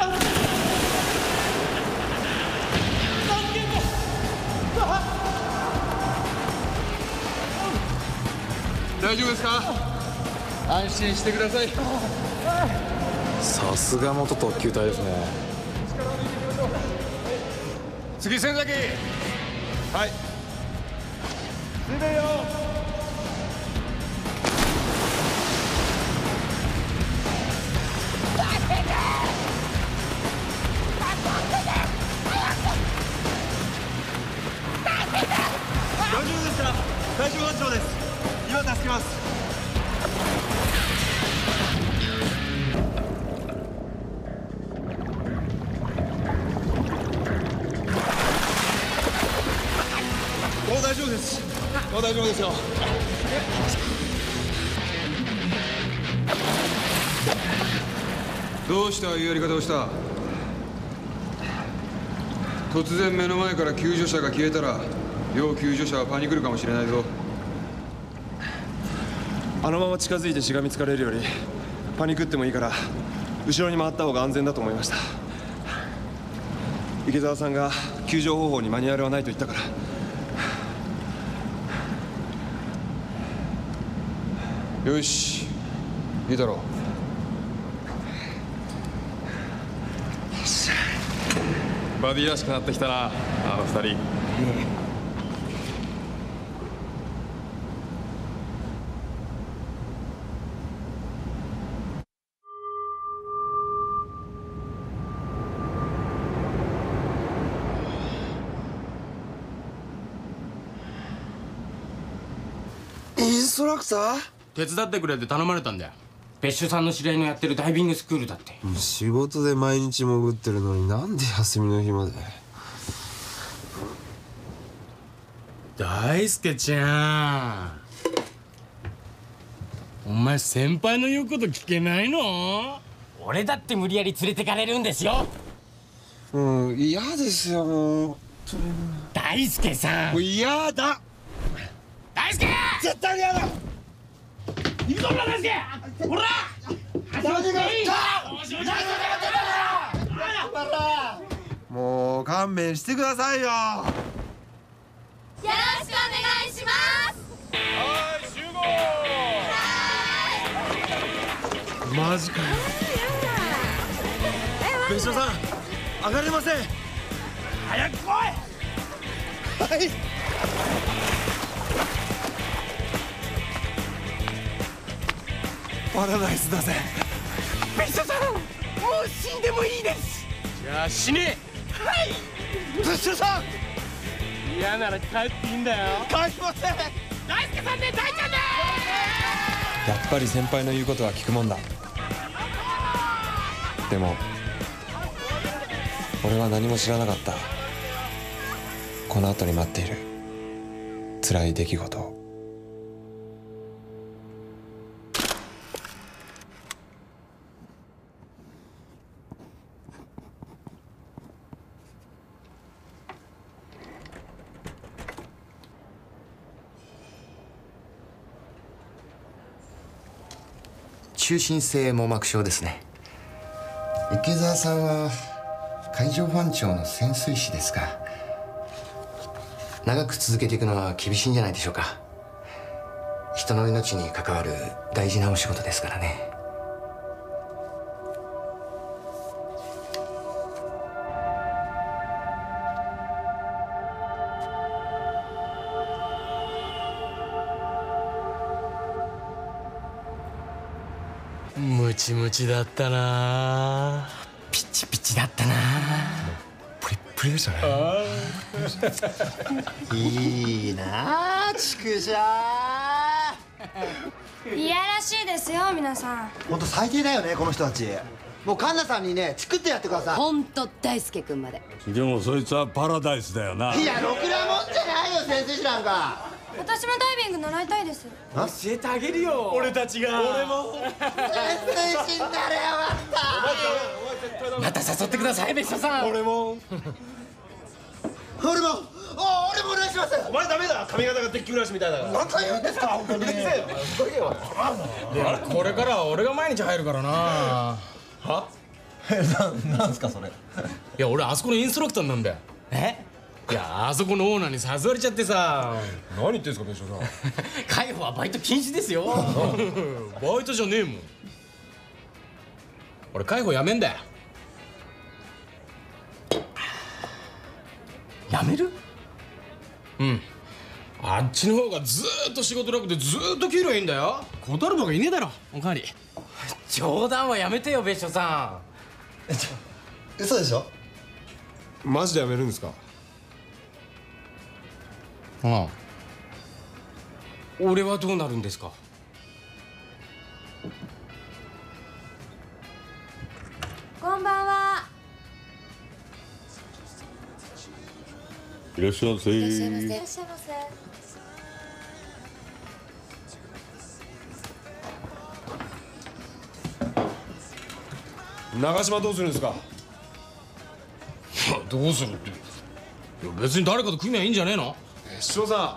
大丈夫ですか？安心してください。 さすが元特急隊ですね。 次仙崎。はい。水面よ。大丈夫ですか？海上保安庁です。今助けます。もう大丈夫です。もう大丈夫ですよ。どうしたいうやり方をした？突然目の前から救助車が消えたら要救助者はパニクるかもしれないぞ。 あのまま近づいてしがみつかれるよりパニクってもいいから後ろに回った方が安全だと思いました。池澤さんが救助方法にマニュアルはないと言ったから。 よし、いいだろう。 バディらしくなってきたな、あの二人。 インストラクター？ 手伝ってくれって頼まれたんだよ。別所さんの知り合いのやってるダイビングスクールだって。 仕事で毎日潜ってるのになんで休みの日まで。 大輔ちゃん、お前先輩の言うこと聞けないの？俺だって無理やり連れてかれるんですよ。 嫌ですよ、もう。 大輔さん、 もう嫌だ。 大輔！ 絶対に嫌だ。 行くぞ大輔！ほら！ もう勘弁してくださいよ。 よろしくお願いします。 はい、集合。 マジかよ。別所さん上がれません。 早く来い！ はい。 パラダイスだぜ。 別所さん、もう死んでもいいです。じゃあ死ね。はい。 別所さん、 嫌なら帰っていいんだよ。 帰りません。 大輔さんで大ちゃんでやっぱり先輩の言うことは聞くもんだ。でも俺は何も知らなかった。この後に待っている辛い出来事を。 中心性網膜症ですね。池澤さんは海上保安庁の潜水士ですか。長く続けていくのは厳しいんじゃないでしょうか。人の命に関わる大事なお仕事ですからね。 ムチムチだったな。 ピチピチだったな。 プリップリでしたね。 いいなあ、畜生。 いやらしいですよ、皆さん。 本当最低だよね、この人たち。もうカンナさんにね、チクってやってください。 本当大輔君まで。 でもそいつはパラダイスだよな。 いや、ろくなもんじゃないよ、先生師なんか。 私もダイビング習いたいです。 教えてあげるよ、俺たちが。俺も潜水士になれよかった。 また誘ってください、別所さん。 俺も俺もお願いします。 お前ダメだ。髪型が鉄球ラッシュみたいだから。 何回言うんですか、本当に。 これからは俺が毎日入るからな。 は？ なんすかそれ。 いや俺あそこのインストラクターなんだよ。いやあそこのオーナーに誘われちゃってさ。 何言ってんすか別所さん。 海保はバイト禁止ですよ。バイトじゃねえもん。俺海保辞めんだよ。辞める？うん。あっちの方がずーっと仕事楽でずーっと給料いいんだよ。断るのがいねえだろ。おかわり。冗談はやめてよ別所さん。 嘘でしょ。 マジでやめるんですか？ ああ。俺はどうなるんですか？ こんばんは。 いらっしゃいませ。 いらっしゃいませ。いらっしゃいませ。 長島どうするんですか？ どうするって。いや別に誰かと組みゃいいんじゃねえの？ 別所さ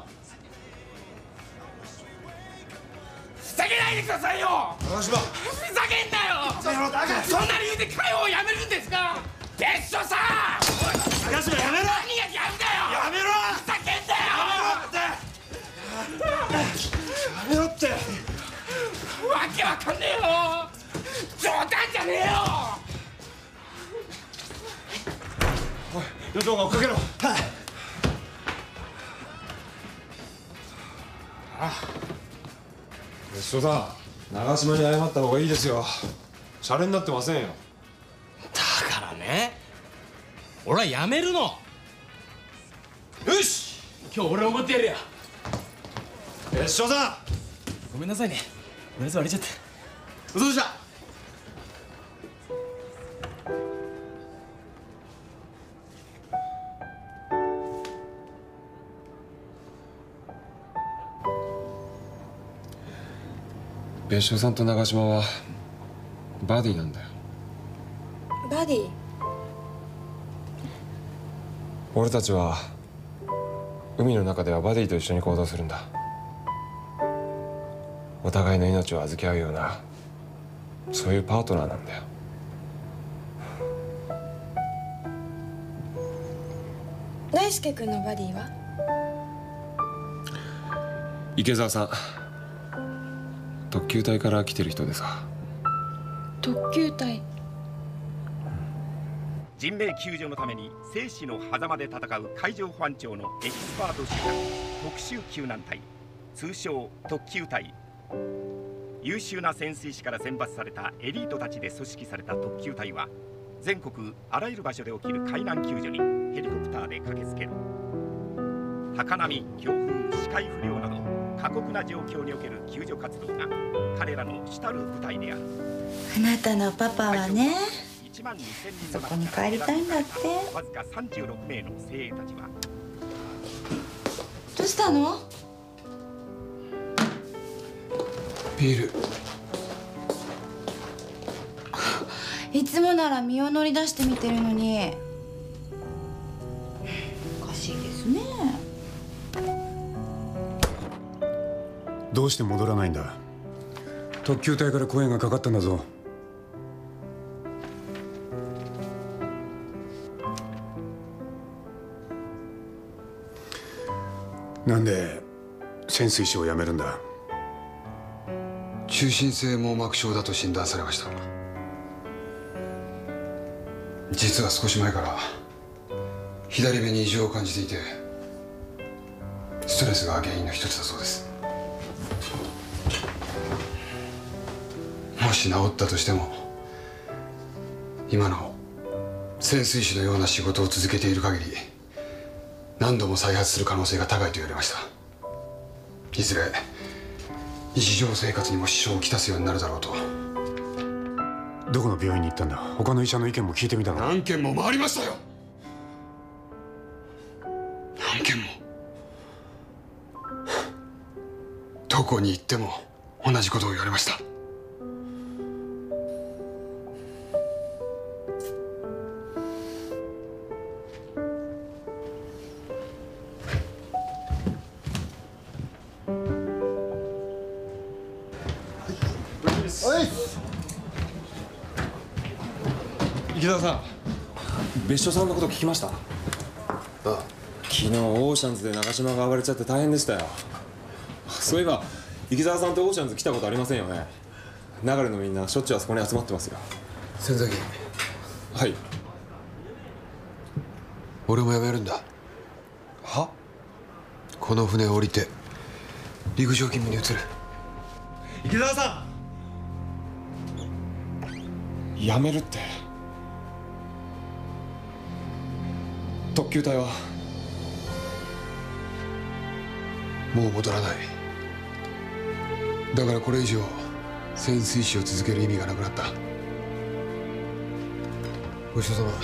ふざけないでくださいよ。 ん。長島。 ふざけんなよ。そんな理由で会を辞めるんですか？別所さん。 長島やめろ。 何がやんだよ。 やめろ。 ふざけんなよ。 やめろって。 わけわかんねえよ。冗談じゃねえよ。 おい、与党が追っかけろ。はい。別所さん、長島に謝った方がいいですよ。シャレになってませんよ。 だからね、俺は辞めるの。よし、今日俺おごってやるよ。 別所さん。 ごめんなさいね。俺さ割れちゃって。嘘でした。 別所さんと長島はバディなんだよ。 バディ？ 俺たちは海の中ではバディと一緒に行動するんだ。お互いの命を預け合うような、そういうパートナーなんだよ。 大輔君のバディは？ 池澤さん、特救隊から来てる人でさ。 特救隊？ 人命救助のために生死の狭間で戦う海上保安庁のエキスパート集団特殊救難隊、通称特救隊。優秀な潜水士から選抜されたエリートたちで組織された特救隊は、全国あらゆる場所で起きる海難救助にヘリコプターで駆けつける。高波、強風、視界不良など過酷な状況における救助活動が彼らの主たる舞台である。 あなたのパパはね、 12000人そこに帰りたいんだって。 わずか36名の精鋭たちは。 どうしたの？ ビール。 いつもなら身を乗り出して見てるのに、おかしいですね。 どうして戻らないんだ？特救隊から声がかかったんだぞ。なんで潜水士を辞めるんだ？ 中心性網膜症だと診断されました。実は少し前から左目に異常を感じていて、ストレスが原因の一つだそうです。もし治ったとしても、今の潜水士のような仕事を続けている限り何度も再発する可能性が高いと言われました。いずれ日常生活にも支障をきたすようになるだろうと。 どこの病院に行ったんだ？他の医者の意見も聞いてみたの？ 何件も回りましたよ。何件も。どこに行っても同じことを言われました。 おいっす。 池澤さん、別所さんのこと聞きました？昨日オーシャンズで長島が暴れちゃって大変でしたよ。そういえば池澤さんとオーシャンズ来たことありませんよね。流れのみんなしょっちゅうあそこに集まってますよ。 仙崎、 はい。 俺も辞めるんだ。 は？ この船を降りて陸上勤務に移る。 池澤さん、辞めるって。特急隊はもう戻らない。だからこれ以上潜水士を続ける意味がなくなった。ごちそうさま。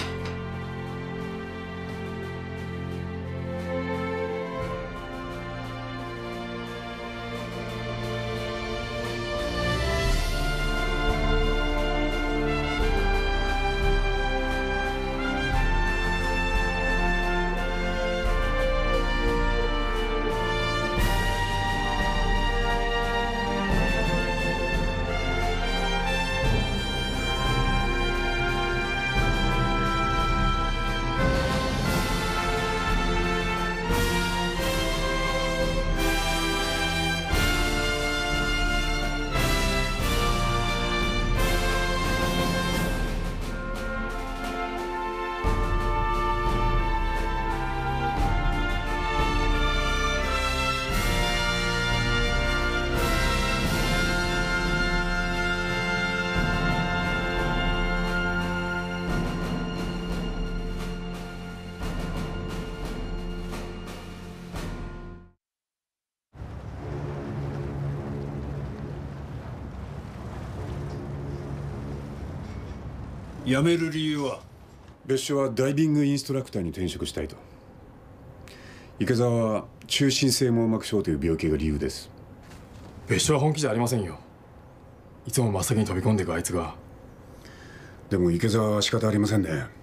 辞める理由は？別所はダイビングインストラクターに転職したいと。池澤は中心性網膜症という病気が理由です。 別所は本気じゃありませんよ。いつも真っ先に飛び込んでいくあいつが。 でも池澤は仕方ありませんね。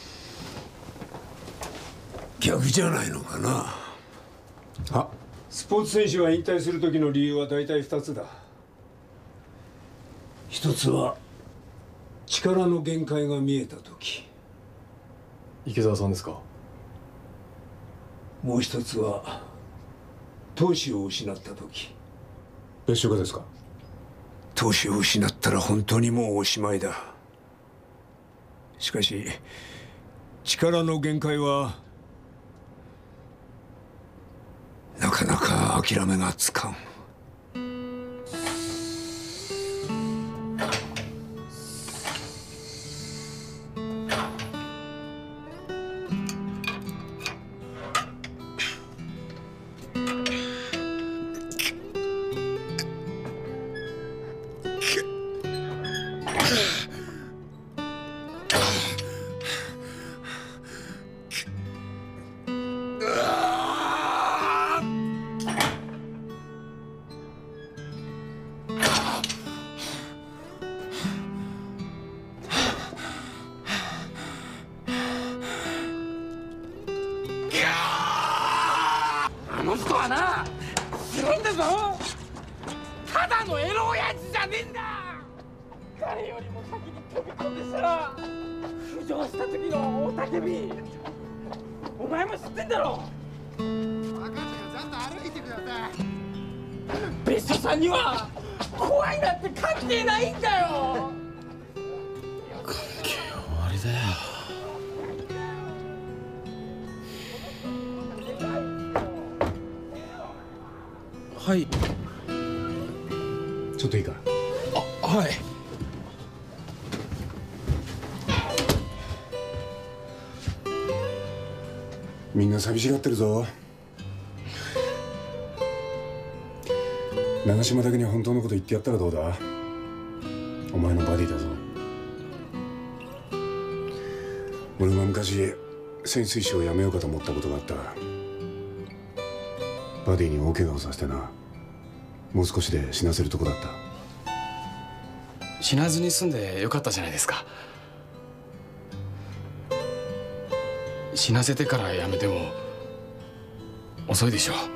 逆じゃないのかな。 あ、スポーツ選手が引退する時の理由は大体2つだ。一つは力の限界が見えた時。 池澤さんですか？ もう一つは闘志を失った時。 別所がですか？ 闘志を失ったら本当にもうおしまいだ。しかし力の限界はなかなか諦めがつかん。 あの人はな、すごいんだぞ。ただのエロ親父じゃねえんだ。誰よりも先に飛び込んでさ、浮上した時の雄たけび、お前も知ってんだろ。 分かったよ、ちゃんと歩いてください。 別所さんには怖いなんて関係ないんだよ。 関係終わりだよ。はい。 ちょっといいか？ あ、はい。 みんな寂しがってるぞ。長島だけに本当のこと言ってやったらどうだ？お前のバディだぞ。俺も昔潜水士を辞めようかと思ったことがあった。バディに大怪我をさせてな。もう少しで死なせるとこだった。 死なずに済んでよかったじゃないですか。死なせてからやめても遅いでしょう。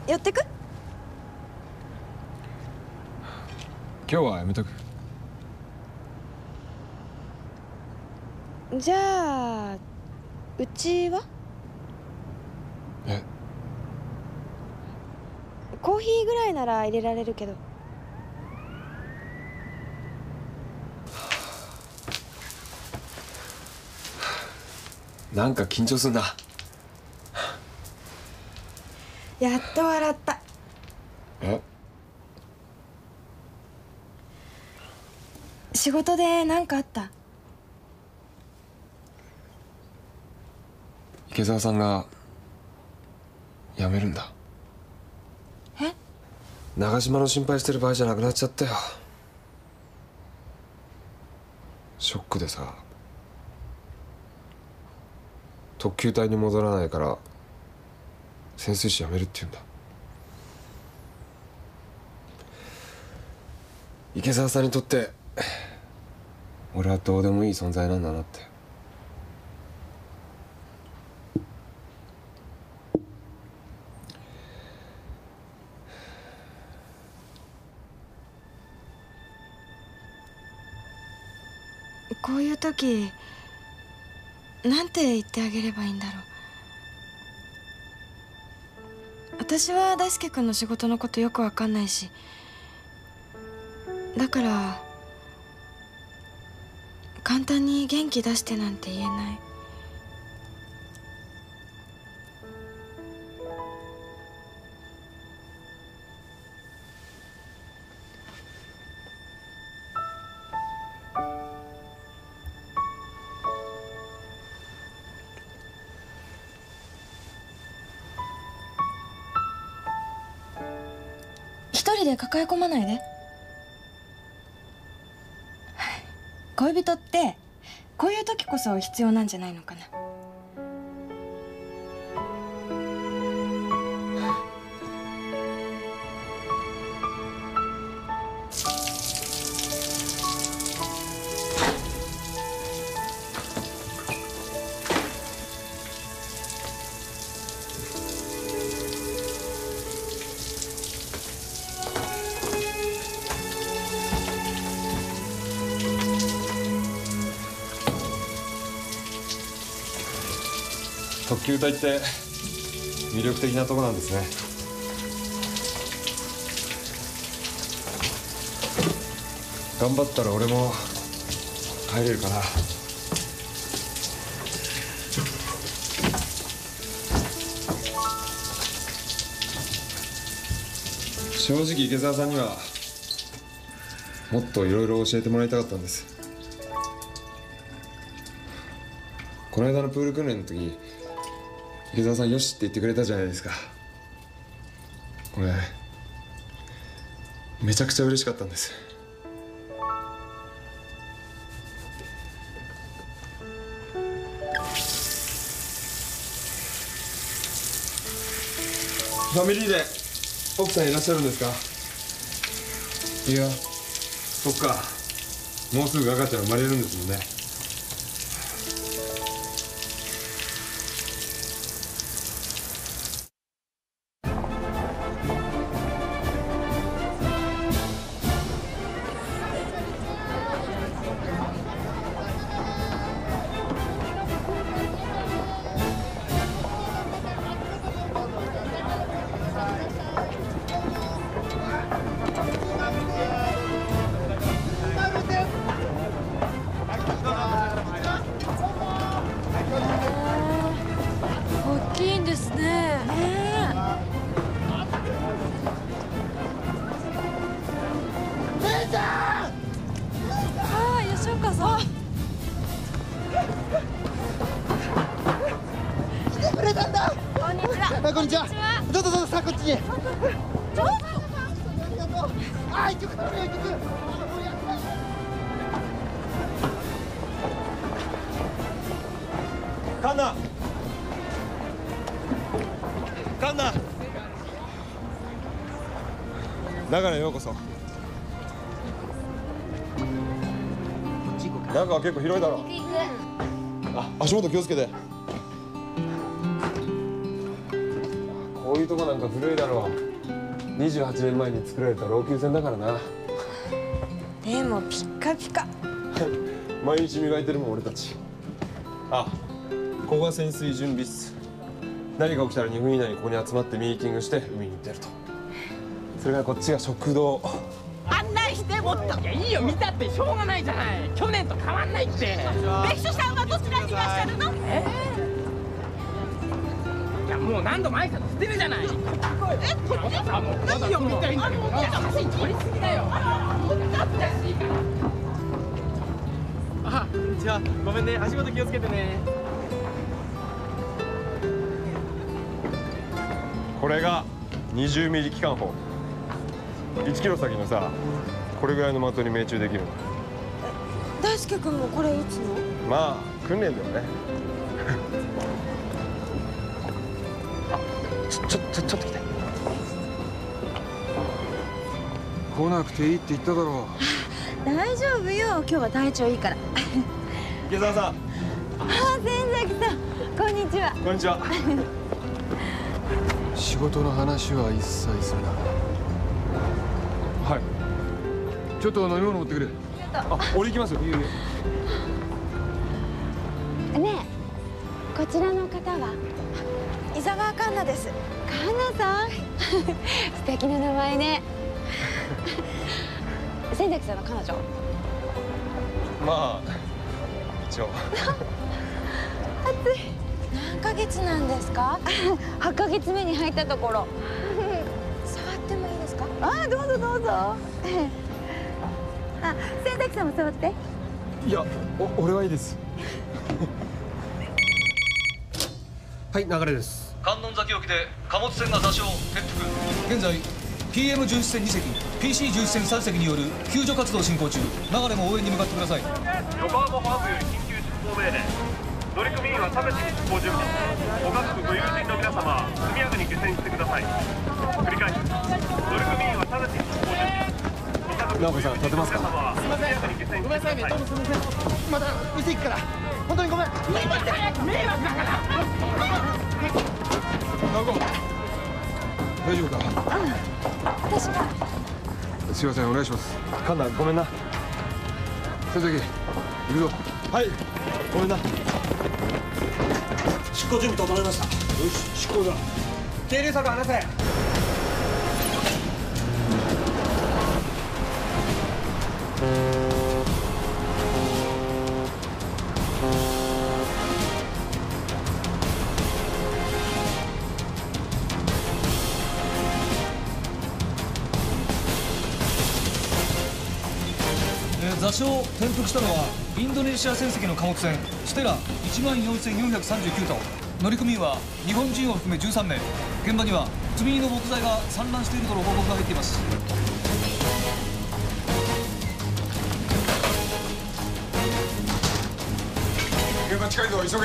寄ってく？ 今日はやめとく。 じゃあうちは？ え？ コーヒーぐらいなら入れられるけど。 なんか緊張すんな。 やっと笑った。 え？ 仕事で何かあった？ 池澤さんが辞めるんだ。 え？ 長島の心配してる場合じゃなくなっちゃったよ。ショックでさ、特急隊に戻らないから潜水士辞めるって言うんだ。池澤さんにとって俺はどうでもいい存在なんだなって。 こういう時なんて言ってあげればいいんだろう。私は大輔君の仕事のことよくわかんないし、だから簡単に元気出してなんて言えない。一人で抱え込まないで。恋人ってこういう時こそ必要なんじゃないのかな。 特急隊って魅力的なとこなんですね。頑張ったら俺も入れるかな。正直池澤さんにはもっといろいろ教えてもらいたかったんです。この間のプール訓練の時、池澤さんよしって言ってくれたじゃないですか。俺めちゃくちゃ嬉しかったんです。ファミリーで奥さんいらっしゃるんですか？いや、そっか、もうすぐ赤ちゃん生まれるんですもんね。 大きいんですね。 姉ちゃん！ ああ、吉岡さん。 来てくれたんだ。 こんにちは。 こんにちは。どうぞどうぞ、さあこっちに。 ちょっと。 ありがとう。あ、一曲食べよう、一曲。 カンナ、カンナ、中へようこそ。中は結構広いだろ。あ、足元気をつけて。こういうとこなんか古いだろう。28年前に作られた老朽船だからな。 でもピッカピカ。 毎日磨いてるもん俺たち。あ、ここが潜水準備室。何が起きたら2分以内にここに集まってミーティングして海に出ると。それからこっちが食堂。 案内してもっと。いやいいよ、見たってしょうがないじゃない。去年と変わんないって。 別所さんはどちらにいらっしゃるの？ いやもう何度も挨拶してるじゃない。もう何よ見たいんだけど。写真撮りすぎだよ。あ、こんにちは。ごめんね、足元気をつけてね。 これが20ミリ機関砲。1キロ先のさ、これぐらいの的に命中できるの。 大輔君もこれ撃つの？ まあ訓練だよね。ちょっと来て。 来なくていいって言っただろ大丈夫よ、今日は体調いいから。 池澤さん。 あ、千崎さん、こんにちは。 こんにちは。 仕事の話は一切するな。はい。ちょっと飲み物持ってくれ。 あ、俺行きますよ。いいよ。 ねえ、こちらの方は？ 伊沢環奈です。 環奈さん。素敵な名前ね。千崎さんの彼女？ まあ一応。 暑い。 何ヶ月なんですか ？8ヶ月目に入ったところ。 触ってもいいですか？ あ、どうぞどうぞ。あ、千崎さんも座って。 いや、俺はいいです。 はい、流れです。観音崎沖で貨物船が座礁、転覆。現在 PM 巡視船2隻、PC 巡視船3隻による救助活動進行中。流れも応援に向かってください。 横浜本部より緊急出航命令。乗組員は直ちに出航準備。ご家族ご友人の皆様は速やかに下船してください。繰り返し、乗組員は直ちに出航準備。 直子さん、立てますか？ すみません。ごめんなさいね。どうもすみません。また店行くから。本当にごめん。迷惑だから。 直子、大丈夫か？ 私が。 すいません、お願いします。 環奈、ごめんな。 千崎、行くぞ。 はい、ごめんな。 出航準備整いました。よし、出航だ。 係留策離せ。 座礁転覆したのはインドネシア船籍の貨物船ステラ14439トン。乗組員は日本人を含め13名。現場には積み荷の木材が散乱しているとの報告が入っています。 現場近いぞ、急げ。はい。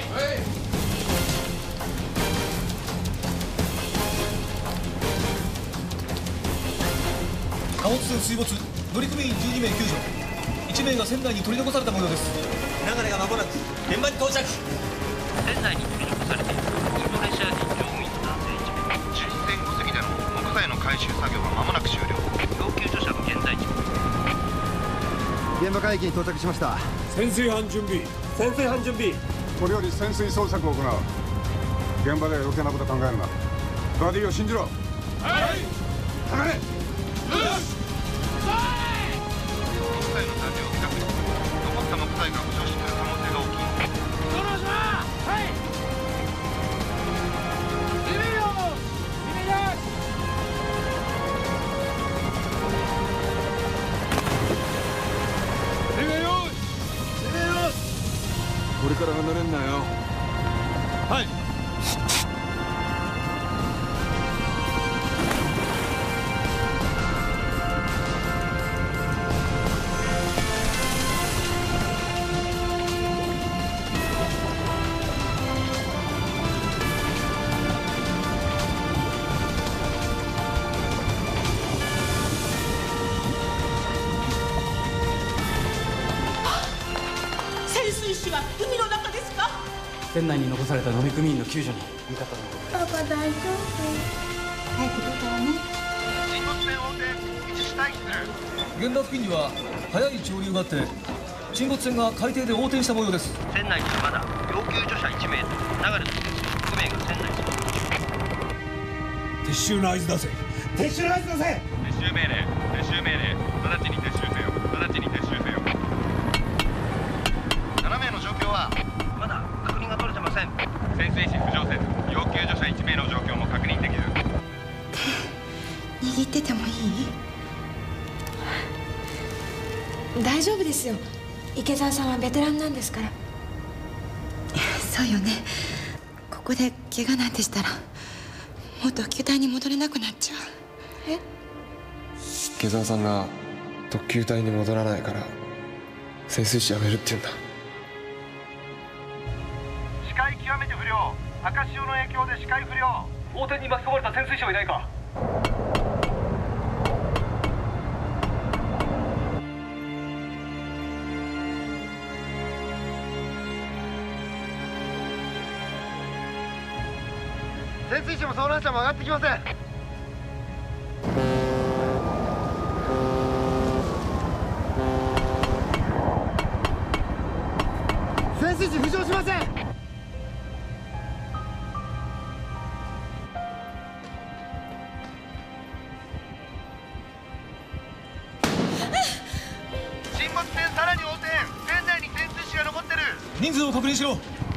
貨物船水没、乗組員12名救助。1名が船内に取り残された模様です。 流れが間もなく現場に到着。 船内に取り残されているインドネシア人乗務員の男性1名。巡視船5隻での木材の回収作業が間もなく終了。要救助者の現在地。 現場海域に到着しました。 潜水班準備。 潜水班準備。これより潜水捜索を行う。現場では余計なこと考えるな。バディを信じろ。はい。かかれ。 木材の残量を比較し、残った木材が浮上してくる可能性が大きい。 はい。 これから離れんなよ。 はい。 潜水士は海の中ですか？ 船内に残された乗組員の救助に向かったとのことです。 パパ大丈夫？早く出たわね。 沈没船横転、一時待機する。 現場付近には速い潮流があって沈没船が海底で横転した模様です。 船内にはまだ要救助者1名と流れの選手6名が船内にいます。 撤収の合図出せ。撤収の合図出せ。 撤収命令、撤収命令、直ちに撤収せよ、直ちに撤収せよ。 7名の状況はまだ確認が取れてません。 潜水士浮上せず、要救助者1名の状況も確認できず。 握っててもいい？大丈夫ですよ。池澤さんはベテランなんですから。 そうよね。ここで怪我なんてしたらもう特急隊に戻れなくなっちゃう。え？ 池澤さんが特急隊に戻らないから潜水士辞めるって言うんだ。 視界極めて不良、赤潮の影響で視界不良。 横転に巻き込まれた潜水士はいないか？ 潜水士も遭難者も上がってきません。潜水士浮上しません。 沈没船さらに横転、船内に潜水士が残ってる。 人数を確認しろ。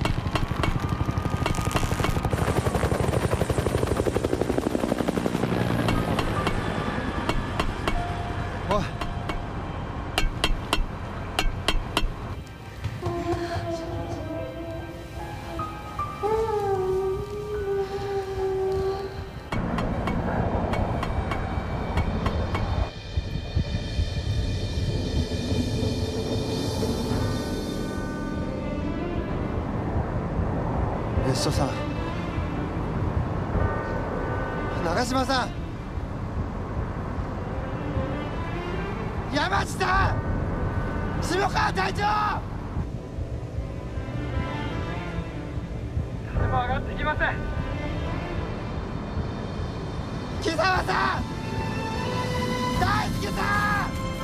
おい、別所さん、長嶋さん、山下、下川隊長、誰も上がってきません。木澤さん、大輔さん。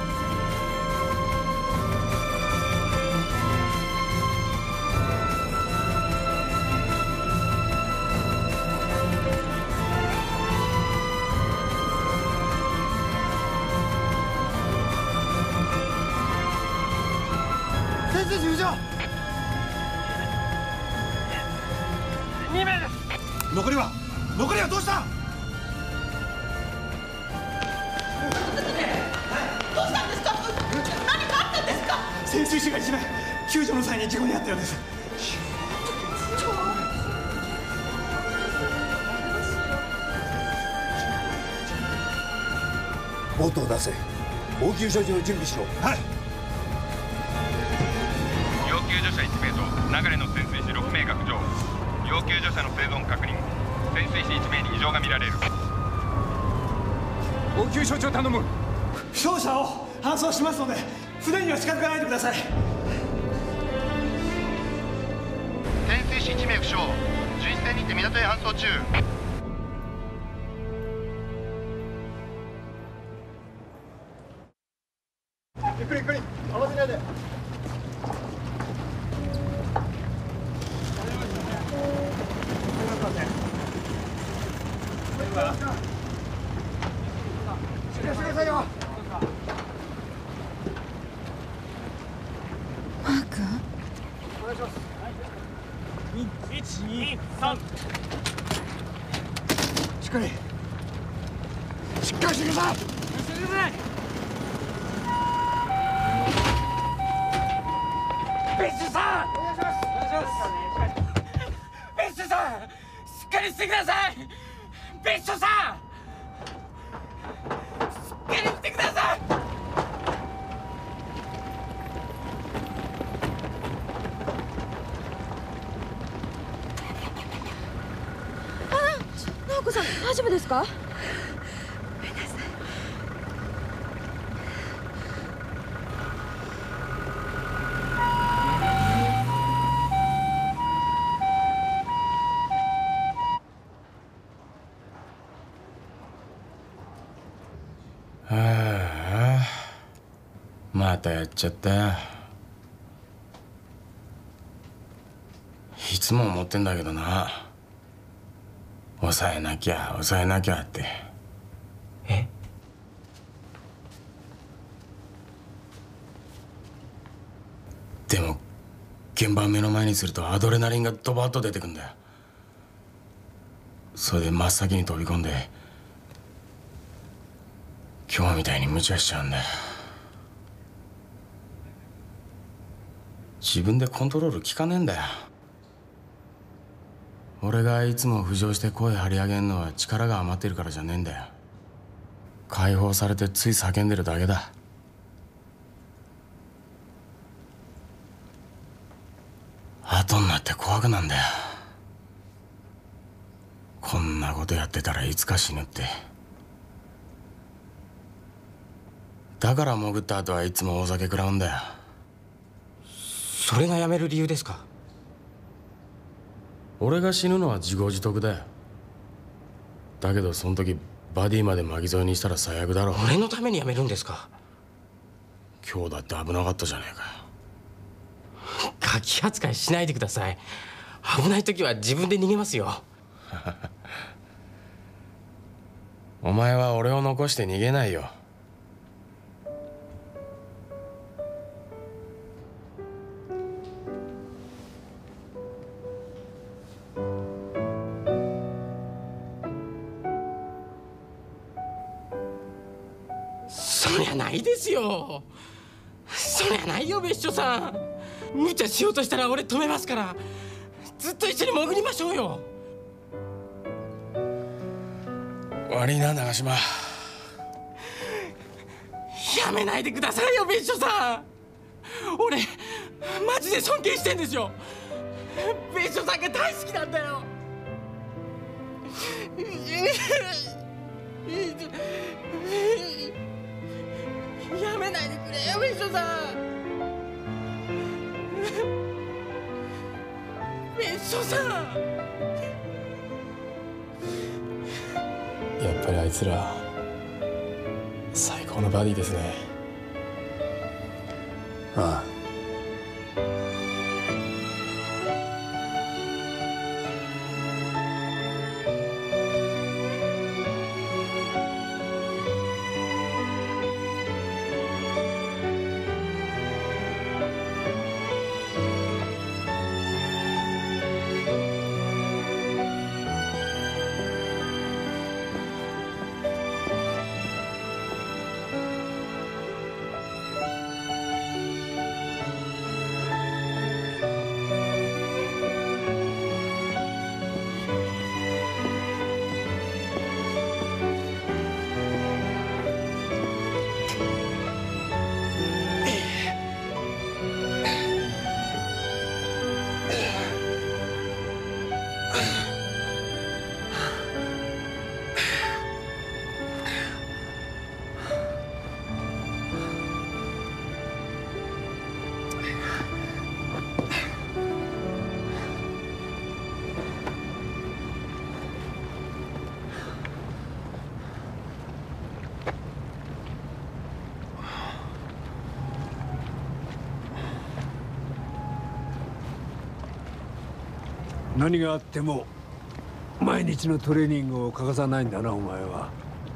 潜水士浮上。2名です。残りはどうした？ どうしたんですか？何かあったんですか？ 潜水士が1名救助の際に事故に遭ったようです。 ボートを出せ。応急処置を準備しろ。はい。 要救助者1名と流れの潜水士6名が浮上。要救助者の生存確認。潜水士1名に異常が見られる。 応急処置を頼む。負傷者を搬送しますので船には近づかないでください。 潜水士1名負傷、巡視船にて港へ搬送中。 ゆっくりゆっくり、慌てないで。しっかりしてくださいよ。 マー君、 お願いします。 1、2、3。 しっかりしてください。 ベッシュさん、お願いします。ベッシュさん、しっかりしてください。ベッシュさん、しっかりしてください。 直子さん、大丈夫ですか？ ああ、またやっちゃったよ。いつも思ってんだけどな、抑えなきゃ抑えなきゃって。え？でも現場目の前にするとアドレナリンがドバッと出てくんだよ。それで真っ先に飛び込んで今日みたいに無茶しちゃうんだよ。自分でコントロール効かねえんだよ。俺がいつも浮上して声張り上げんのは力が余ってるからじゃねえんだよ。解放されてつい叫んでるだけだ。後になって怖くなんだよ。こんなことやってたらいつか死ぬって。だから潜った後はいつもお酒食らうんだよ。 それがやめる理由ですか？俺が死ぬのは自業自得だよ。だけどその時バディまで巻き添えにしたら最悪だろ。俺のためにやめるんですか？今日だって危なかったじゃねえかよ。ガキ扱いしないでください。危ない時は自分で逃げますよ。お前は俺を残して逃げないよ。そりゃないですよ。そりゃないよ、別所さん。無茶しようとしたら俺止めますから。ずっと一緒に潜りましょうよ。悪いな、長島。やめないでくださいよ、別所さん。俺マジで尊敬してんですよ。別所さんが大好きなんだよ。やめないでくれよ、別所さん。別所さん。 やっぱりあいつら最高のバディですね。 ああ。 何があっても毎日のトレーニングを欠かさないんだな、お前は。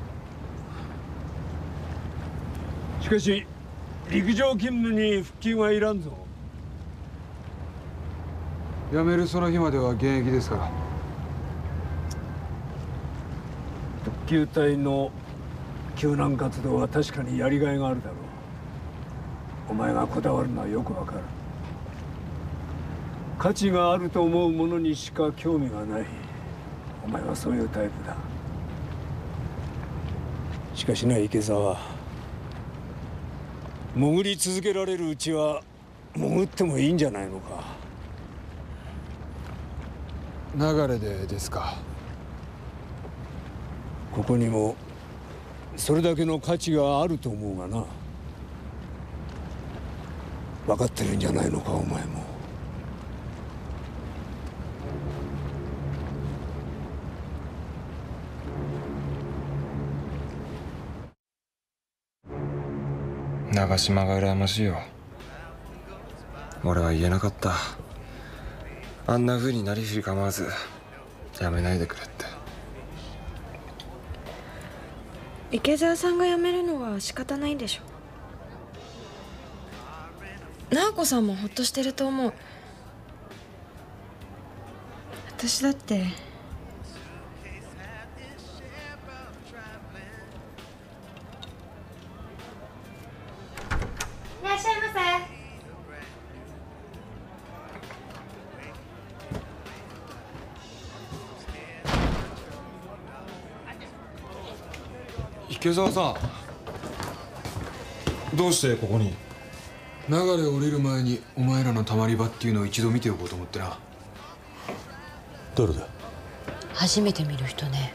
しかし陸上勤務に復帰はいらんぞ。 辞めるその日までは現役ですから。 特急隊の救難活動は確かにやりがいがあるだろう。お前がこだわるのはよくわかる。価値があると思うものにしか興味がない。お前はそういうタイプだ。しかしな、池澤、潜り続けられるうちは潜ってもいいんじゃないのか。 流れでですか。 ここにもそれだけの価値があると思うがな。分かってるんじゃないのか、お前も。 長島が羨ましいよ。俺は言えなかった。あんな風になりふり構わずやめないでくれって。 池澤さんが辞めるのは仕方ないんでしょ。直子さんもほっとしてると思う。私だって。 いらっしゃいませ。 池澤さん、どうしてここに？ 流れ降りる前にお前らのたまり場っていうのを一度見ておこうと思ってな。 誰だ？ 初めて見る人ね。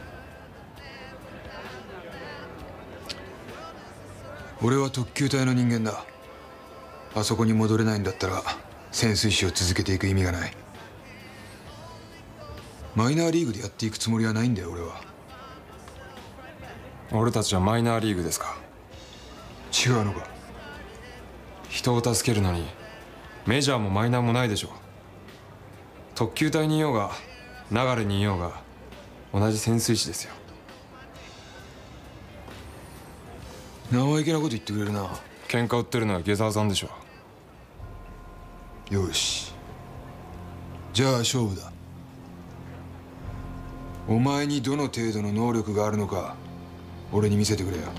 俺は特急隊の人間だ。あそこに戻れないんだったら潜水士を続けていく意味がない。マイナーリーグでやっていくつもりはないんだよ俺は。 俺たちはマイナーリーグですか？ 違うのか？ 人を助けるのにメジャーもマイナーもないでしょ。特急隊にいようが流れにいようが同じ潜水士ですよ。 生意気なこと言ってくれるな。 喧嘩売ってるのは池澤さんでしょ。 よし、じゃあ勝負だ。お前にどの程度の能力があるのか俺に見せてくれよ。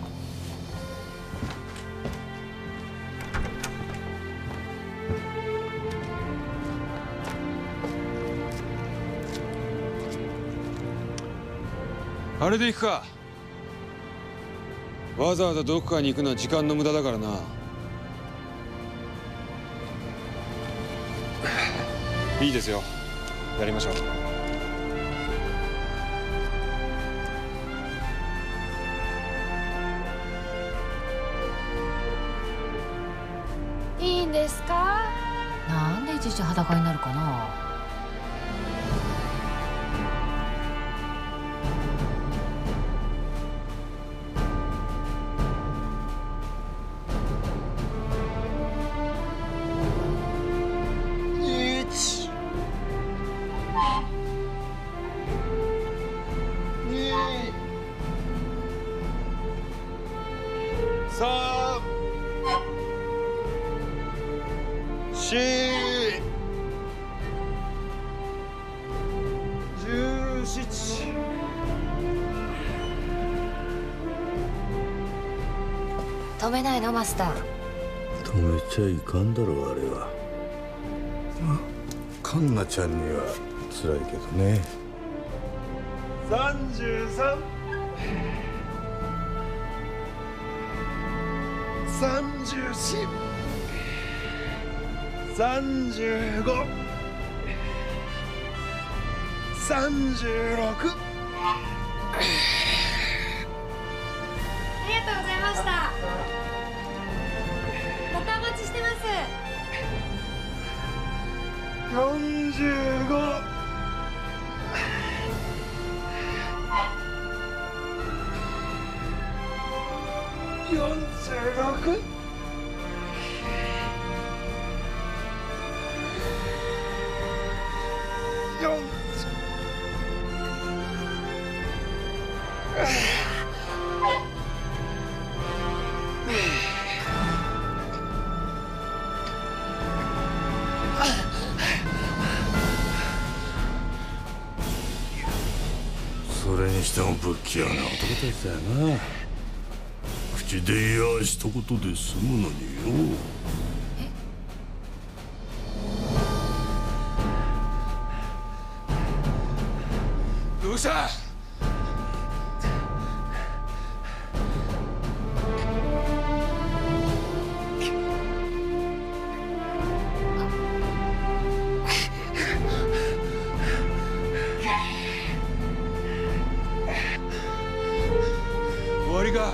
あれで行くか。わざわざどこかに行くのは時間の無駄だからな。 いいですよ、やりましょう。 いいんですか？なんでいちいち裸になるかな。止めないのマスター。 止めちゃいかんだろうあれは。カンナちゃんには辛いけどね。 33、34、35、36。 ありがとうございました。またお待ちしてます。 45、46、 それにしても不器用な男たちだよな。口で言や一言で済むのによ。 どうした？終わりか。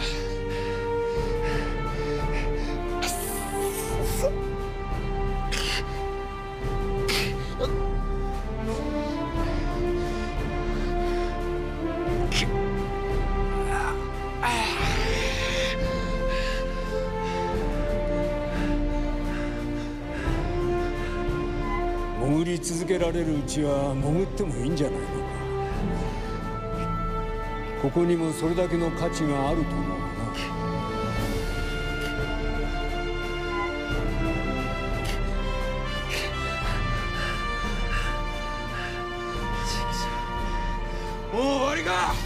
続けられるうちは潜ってもいいんじゃないのか。ここにもそれだけの価値があると思うな。 もう終わりか。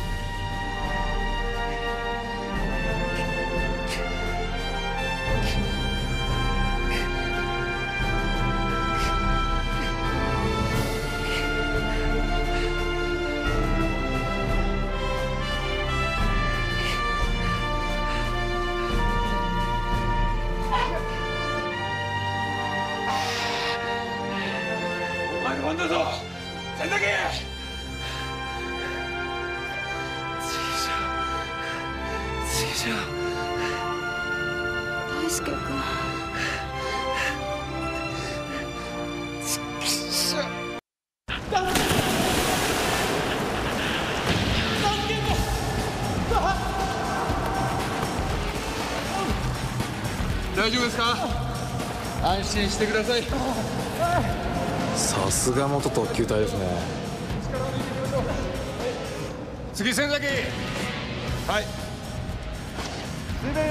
お前の番だぞ、千崎。 大輔君。 大丈夫ですか？安心してください。 さすが元特急隊ですね。 次、千崎。はい。 水面よ。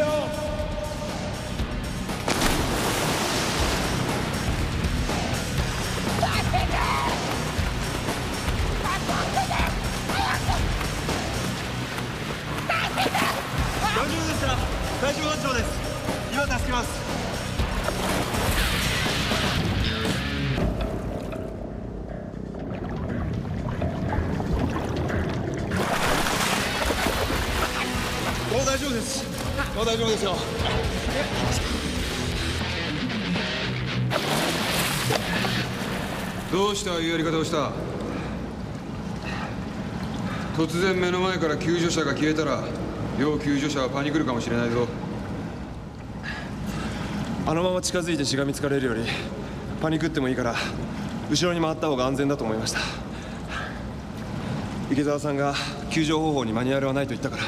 大丈夫ですか？海上保安庁です。今助けます。もう大丈夫です。もう大丈夫ですよ。 どうしたいうやり方をした？突然目の前から救助者が消えたら要救助者はパニクるかもしれないぞ。 あのまま近づいてしがみつかれるよりパニクってもいいから後ろに回った方が安全だと思いました。池澤さんが救助方法にマニュアルはないと言ったから。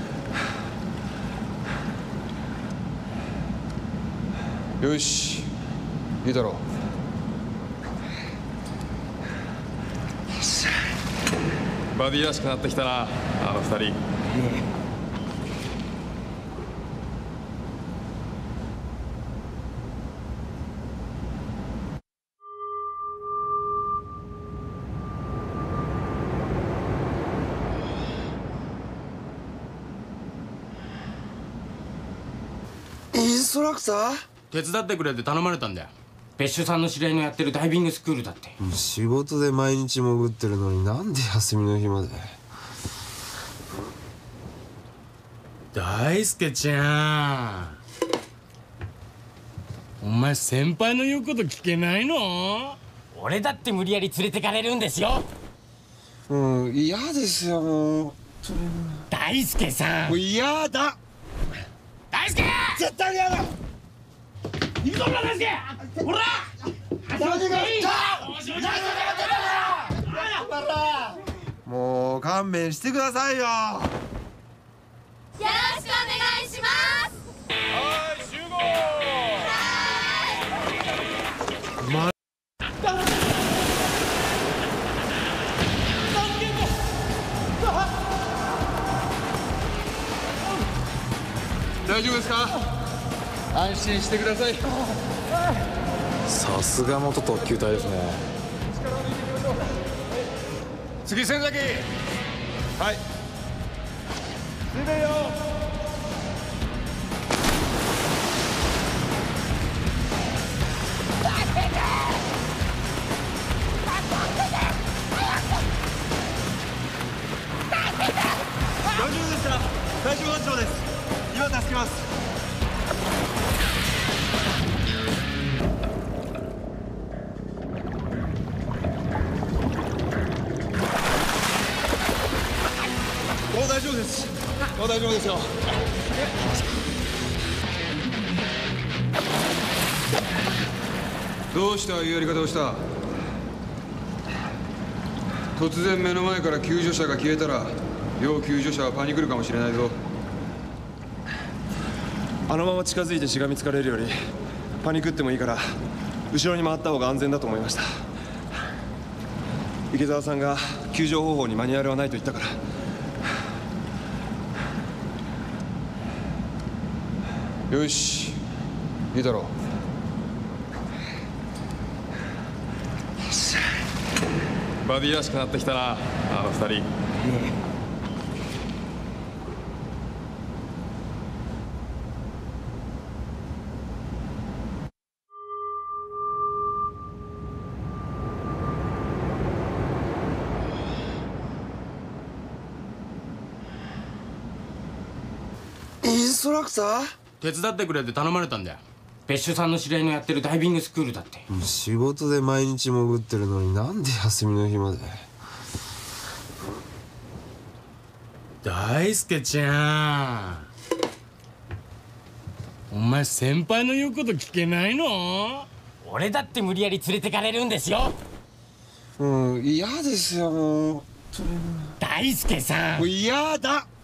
よし、いいだろう。バディらしくなってきたな、あの二人。 インストラクター？手伝ってくれって頼まれたんだよ。別所さんの知り合いのやってるダイビングスクールだって。 仕事で毎日潜ってるのになんで休みの日まで。 大輔ちゃん、お前先輩の言うこと聞けないの？俺だって無理やり連れてかれるんですよ。 嫌ですよ、もう。 大輔さん、 もう嫌だ。 大輔！ 絶対に嫌だ。 行くぞ大輔！ほら！ 何がもう勘弁してくださいよ。 よろしくお願いします。 はい、集合。 大丈夫ですか？安心してください。 さすが元特急隊ですね。 次、千崎。はい。 水面よ。大丈夫ですか？海上保安庁です。今助けます。もう大丈夫です。もう大丈夫ですよ。 どうしたいうやり方をした？突然目の前から救助者が消えたら要救助者はパニクるかもしれないぞ。 あのまま近づいてしがみつかれるよりパニクってもいいから後ろに回った方が安全だと思いました。 池澤さんが救助方法にマニュアルはないと言ったから。 よし、いいだろう。 バディらしくなってきたな、あの二人。 インストラクター？手伝ってくれって頼まれたんだよ。別所さんの知り合いのやってるダイビングスクールだって。 仕事で毎日潜ってるのになんで休みの日まで。 大輔ちゃん、お前先輩の言うこと聞けないの？俺だって無理やり連れてかれるんですよ。 嫌ですよ、もう。 大輔さん、 もう嫌だ。